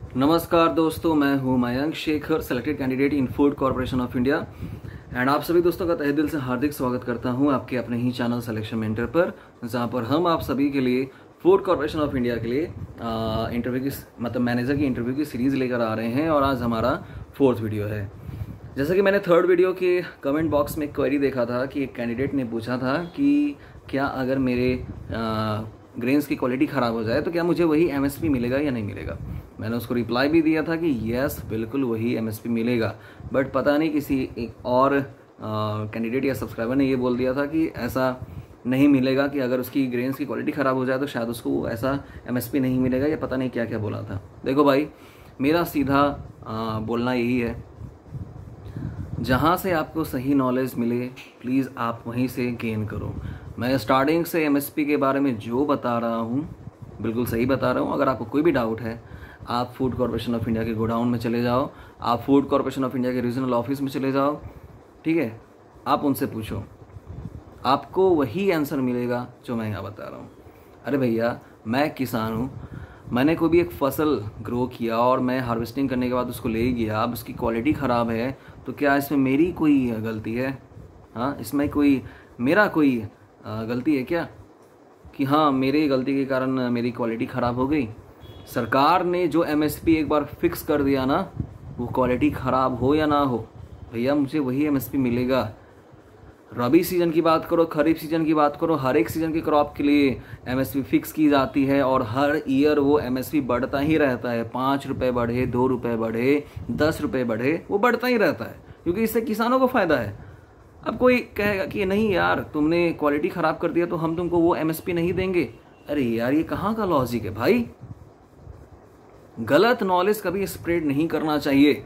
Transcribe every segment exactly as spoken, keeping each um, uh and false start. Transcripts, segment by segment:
नमस्कार दोस्तों, मैं हूं Mayank Shekhar, selected candidate in food corporation of India. And आप सभी दोस्तों का तहे दिल से हार्दिक स्वागत करता हूं आपके अपने ही चैनल सिलेक्शन मेंटर पर, जहां पर हम आप सभी के लिए फूड कॉर्पोरेशन ऑफ इंडिया के लिए इंटरव्यू की मतलब मैनेजर की इंटरव्यू की सीरीज़ लेकर आ रहे हैं। और आज हमारा फोर्थ वीडियो है। जैसा कि मैंने थर्ड वीडियो के कमेंट बॉक्स में क्वेरी देखा था कि एक कैंडिडेट ने पूछा था कि क्या अगर मेरे ग्रेन्स की क्वालिटी ख़राब हो जाए तो क्या मुझे वही एमएसपी मिलेगा या नहीं मिलेगा। मैंने उसको रिप्लाई भी दिया था कि यस बिल्कुल वही एमएसपी मिलेगा, बट पता नहीं किसी एक और कैंडिडेट या सब्सक्राइबर ने ये बोल दिया था कि ऐसा नहीं मिलेगा, कि अगर उसकी ग्रेन्स की क्वालिटी ख़राब हो जाए तो शायद उसको ऐसा एमएसपी नहीं मिलेगा, या पता नहीं क्या क्या बोला था। देखो भाई, मेरा सीधा आ, बोलना यही है, जहाँ से आपको सही नॉलेज मिले प्लीज़ आप वहीं से गेन करो। मैं स्टार्टिंग से एमएसपी के बारे में जो बता रहा हूँ बिल्कुल सही बता रहा हूँ। अगर आपको कोई भी डाउट है आप फूड कॉर्पोरेशन ऑफ इंडिया के गोडाउन में चले जाओ, आप फूड कॉर्पोरेशन ऑफ इंडिया के रीजनल ऑफिस में चले जाओ, ठीक है, आप उनसे पूछो, आपको वही आंसर मिलेगा जो मैं यहाँ बता रहा हूँ। अरे भैया, मैं किसान हूँ, मैंने कोई भी एक फसल ग्रो किया और मैं हार्वेस्टिंग करने के बाद उसको ले गया, अब उसकी क्वालिटी ख़राब है तो क्या इसमें मेरी कोई गलती है? हाँ, इसमें कोई मेरा कोई गलती है क्या कि हाँ मेरी गलती के कारण मेरी क्वालिटी ख़राब हो गई? सरकार ने जो एमएसपी एक बार फिक्स कर दिया ना, वो क्वालिटी ख़राब हो या ना हो भैया मुझे वही एमएसपी मिलेगा। रबी सीजन की बात करो, खरीफ सीजन की बात करो, हर एक सीजन की क्रॉप के लिए एमएसपी फिक्स की जाती है और हर ईयर वो एमएसपी बढ़ता ही रहता है। पाँच रुपये बढ़े, दो रुपये बढ़े, दस रुपये बढ़े, वो बढ़ता ही रहता है क्योंकि इससे किसानों को फ़ायदा है। अब कोई कहेगा कि नहीं यार तुमने क्वालिटी ख़राब कर दिया तो हम तुमको वो एमएसपी नहीं देंगे। अरे यार, ये कहाँ का लॉजिक है भाई? गलत नॉलेज कभी स्प्रेड नहीं करना चाहिए,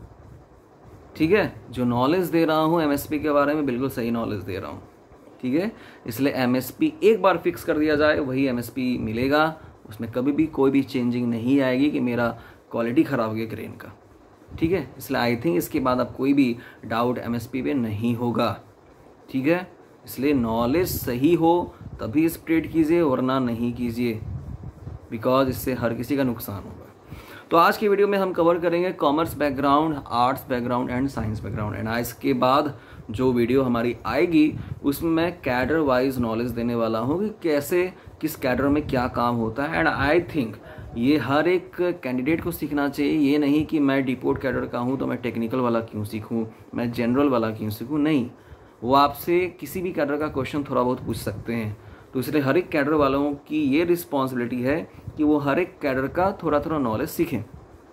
ठीक है। जो नॉलेज दे रहा हूँ एमएसपी के बारे में बिल्कुल सही नॉलेज दे रहा हूँ, ठीक है। इसलिए एमएसपी एक बार फिक्स कर दिया जाए वही एमएसपी मिलेगा, उसमें कभी भी कोई भी चेंजिंग नहीं आएगी कि मेरा क्वालिटी ख़राब हो गया ग्रेन का, ठीक है। इसलिए आई थिंक इसके बाद अब कोई भी डाउट एमएसपी पे नहीं होगा, ठीक है। इसलिए नॉलेज सही हो तभी स्प्रेड कीजिए, वरना नहीं कीजिए, बिकॉज इससे हर किसी का नुकसान होगा। तो आज की वीडियो में हम कवर करेंगे commerce background, arts background and science background. And इसके बाद जो वीडियो हमारी आएगी उसमें मैं कैडर वाइज नॉलेज देने वाला हूँ कि कैसे किस कैडर में क्या काम होता है। एंड आई थिंक ये हर एक कैंडिडेट को सीखना चाहिए। ये नहीं कि मैं डिपोर्ट कैडर का हूँ तो मैं टेक्निकल वाला क्यों सीखूँ, मैं जनरल वाला क्यों सीखूँ, नहीं। वो आपसे किसी भी कैडर का क्वेश्चन थोड़ा बहुत पूछ सकते हैं, तो इसलिए हर एक कैडर वालों की ये रिस्पॉन्सिबिलिटी है कि वो हर एक कैडर का थोड़ा थोड़ा नॉलेज सीखें।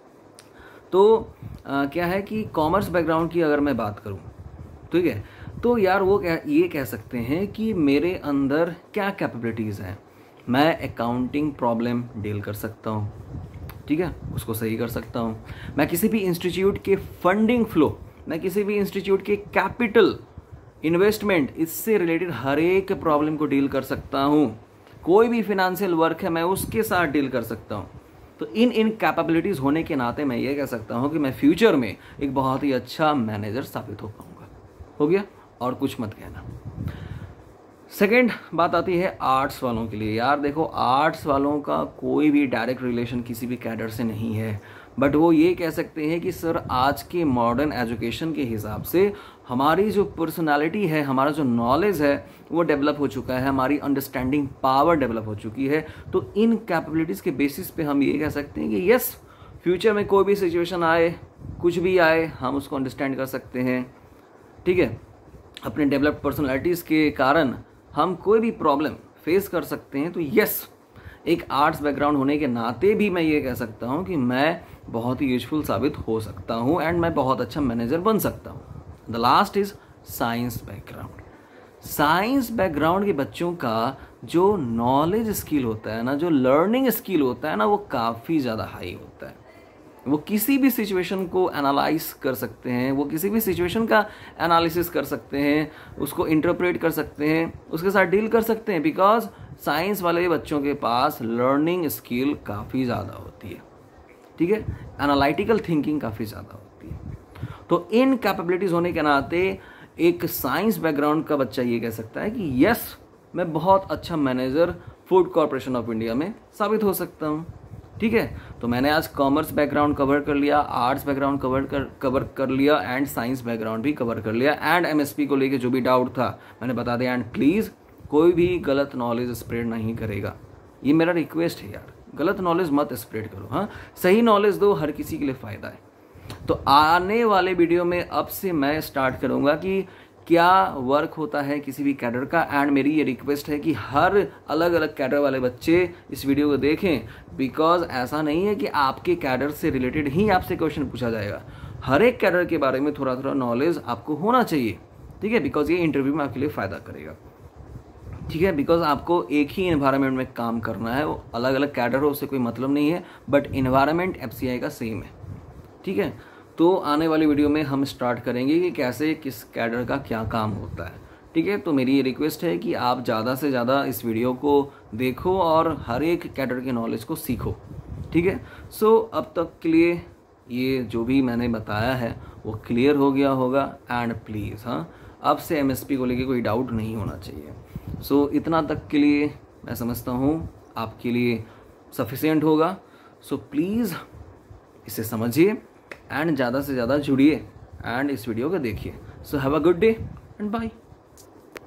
तो आ, क्या है कि कॉमर्स बैकग्राउंड की अगर मैं बात करूं, ठीक है, तो यार वो क्या ये कह सकते हैं कि मेरे अंदर क्या कैपेबिलिटीज़ हैं। मैं अकाउंटिंग प्रॉब्लम डील कर सकता हूं, ठीक है, उसको सही कर सकता हूं। मैं किसी भी इंस्टीट्यूट के फंडिंग फ्लो, मैं किसी भी इंस्टीट्यूट के कैपिटल इन्वेस्टमेंट, इससे रिलेटेड हर एक प्रॉब्लम को डील कर सकता हूँ। कोई भी फिनेंशियल वर्क है मैं उसके साथ डील कर सकता हूँ। तो इन इन कैपेबिलिटीज़ होने के नाते मैं ये कह सकता हूँ कि मैं फ्यूचर में एक बहुत ही अच्छा मैनेजर साबित हो पाऊँगा। हो गया, और कुछ मत कहना। सेकेंड बात आती है आर्ट्स वालों के लिए। यार देखो, आर्ट्स वालों का कोई भी डायरेक्ट रिलेशन किसी भी कैडर से नहीं है, बट वो ये कह सकते हैं कि सर आज के मॉडर्न एजुकेशन के हिसाब से हमारी जो पर्सनालिटी है, हमारा जो नॉलेज है वो डेवलप हो चुका है, हमारी अंडरस्टैंडिंग पावर डेवलप हो चुकी है। तो इन कैपेबिलिटीज़ के बेसिस पे हम ये कह सकते हैं कि यस, फ्यूचर में कोई भी सिचुएशन आए, कुछ भी आए, हम उसको अंडरस्टैंड कर सकते हैं, ठीक है। अपने डेवलप्ड पर्सनालिटीज़ के कारण हम कोई भी प्रॉब्लम फेस कर सकते हैं। तो यस, एक आर्ट्स बैकग्राउंड होने के नाते भी मैं ये कह सकता हूँ कि मैं बहुत ही यूजफुल साबित हो सकता हूँ एंड मैं बहुत अच्छा मैनेजर बन सकता हूँ। The last is science background. Science background के बच्चों का जो नॉलेज स्किल होता है ना, जो लर्निंग स्किल होता है ना, वो काफ़ी ज़्यादा हाई होता है। वो किसी भी सिचुएशन को एनालाइज कर सकते हैं, वो किसी भी सिचुएशन का एनालिसिस कर सकते हैं, उसको इंटरप्रेट कर सकते हैं, उसके साथ डील कर सकते हैं, बिकॉज साइंस वाले बच्चों के पास लर्निंग स्किल काफ़ी ज़्यादा होती है, ठीक है, एनालिटिकल थिंकिंग काफ़ी ज़्यादा होती है। तो इन कैपेबिलिटीज़ होने के नाते एक साइंस बैकग्राउंड का बच्चा ये कह सकता है कि यस, मैं बहुत अच्छा manager food corporation of India में साबित हो सकता हूँ। ठीक है। तो मैंने आज कॉमर्स बैकग्राउंड कवर कर लिया, आर्ट्स बैकग्राउंड कवर कर कवर कर लिया एंड साइंस बैकग्राउंड भी कवर कर लिया एंड एमएसपी को लेके जो भी डाउट था मैंने बता दिया। एंड प्लीज़ कोई भी गलत नॉलेज स्प्रेड नहीं करेगा, ये मेरा रिक्वेस्ट है यार, गलत नॉलेज मत स्प्रेड करो। हाँ, सही नॉलेज दो, हर किसी के लिए फ़ायदा है। तो आने वाले वीडियो में अब से मैं स्टार्ट करूँगा कि क्या वर्क होता है किसी भी कैडर का। एंड मेरी ये रिक्वेस्ट है कि हर अलग अलग कैडर वाले बच्चे इस वीडियो को देखें, बिकॉज ऐसा नहीं है कि आपके कैडर से रिलेटेड ही आपसे क्वेश्चन पूछा जाएगा। हर एक कैडर के बारे में थोड़ा थोड़ा नॉलेज आपको होना चाहिए, ठीक है, बिकॉज ये इंटरव्यू में आपके लिए फ़ायदा करेगा, ठीक है। बिकॉज आपको एक ही इन्वायरमेंट में काम करना है, वो अलग अलग कैडर हो उससे कोई मतलब नहीं है, बट इन्वायरमेंट एफसीआई का सेम है, ठीक है। तो आने वाली वीडियो में हम स्टार्ट करेंगे कि कैसे किस कैडर का क्या काम होता है, ठीक है। तो मेरी ये रिक्वेस्ट है कि आप ज़्यादा से ज़्यादा इस वीडियो को देखो और हर एक कैडर के नॉलेज को सीखो, ठीक है। सो अब तक के लिए ये जो भी मैंने बताया है वो क्लियर हो गया होगा। एंड प्लीज़ हाँ, अब से एमएसपी को लेके कोई डाउट नहीं होना चाहिए। सो so, इतना तक के लिए मैं समझता हूँ आपके लिए सफिशिएंट होगा। सो so, प्लीज़ इसे समझिए एंड ज़्यादा से ज़्यादा जुड़िए एंड इस वीडियो को देखिए। So have a good day and bye.